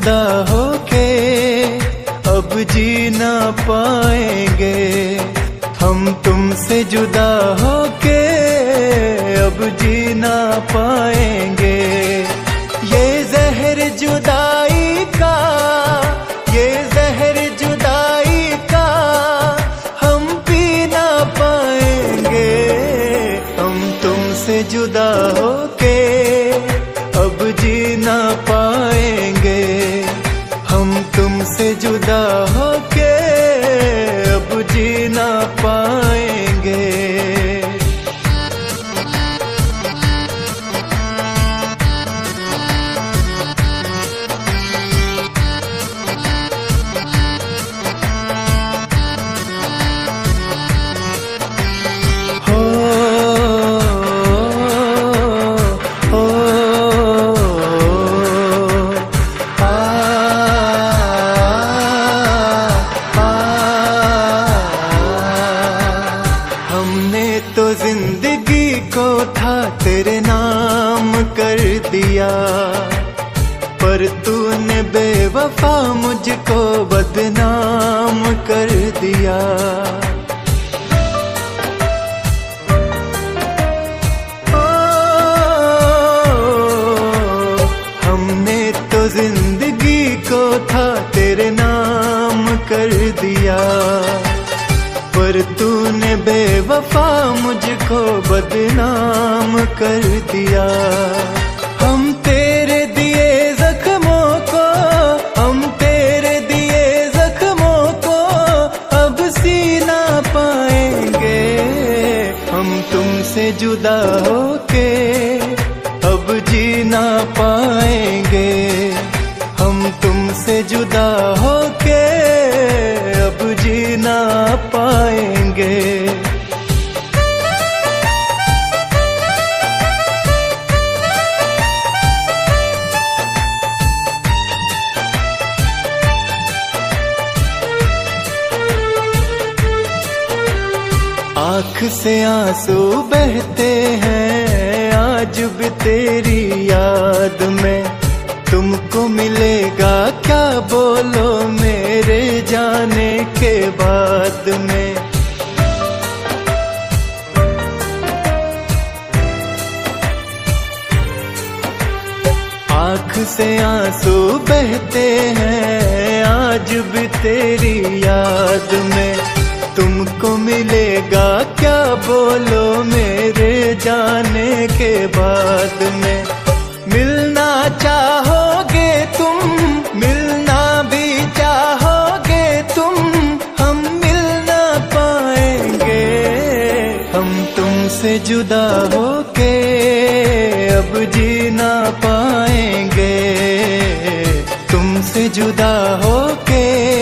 जुदा होके अब जी ना पाएंगे। हम तुमसे जुदा होके अब जी ना पाएंगे। ये जहर जुदाई का, ये जहर जुदाई का हम पी ना पाएंगे। हम तुमसे जुदा होके अब जी ना पाएंगे। हम तुमसे जुदा होके अब जी ना पाएंगे। तो जिंदगी को था तेरे नाम कर दिया, पर तूने बेवफा मुझको बदनाम कर दिया। हमने तो जिंदगी को था तेरे नाम कर दिया, पर तूने बेवफा मुझको बदनाम कर दिया। हम तेरे दिए जख्मों को, हम तेरे दिए जख्मों को अब सी ना पाएंगे। हम तुमसे जुदा होके अब जी ना पाएंगे। हम तुमसे जुदा होके अब जी ना पाएंगे। आँख से आंसू बहते हैं आज भी तेरी याद में। तुमको मिलेगा क्या बोलो मेरे जाने के बाद में। आँख से आंसू बहते हैं आज भी तेरी याद में। तुमको मिलेगा क्या बोलो मेरे जाने के बाद में। मिलना चाहोगे तुम, मिलना भी चाहोगे तुम, हम मिल ना पाएंगे। हम तुमसे जुदा होके अब जी ना पाएंगे। तुमसे जुदा होके